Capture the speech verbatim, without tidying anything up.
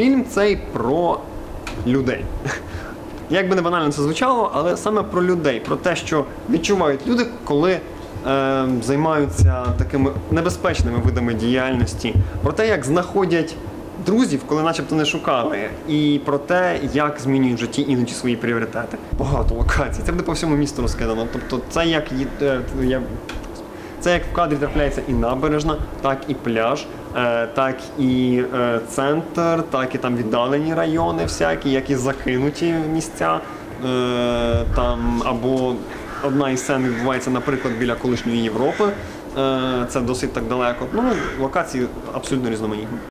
Фільм цей про людей. Як би не банально це звучало, але саме про людей, про те, що відчувають люди, коли е, займаються такими небезпечними видами діяльності, про те, як знаходять друзів, коли начебто не шукали, і про те, як змінюють в житті іноді свої пріоритети. Багато локацій, це буде по всьому місту розкидано. Тобто це як, я, це як в кадрі трапляється і набережна, так і пляж, так і центр, так і там віддалені райони всякі, як і закинуті місця. Там, або одна із сцен відбувається, наприклад, біля колишньої Європи. Це досить так далеко. Ну, локації абсолютно різноманітні.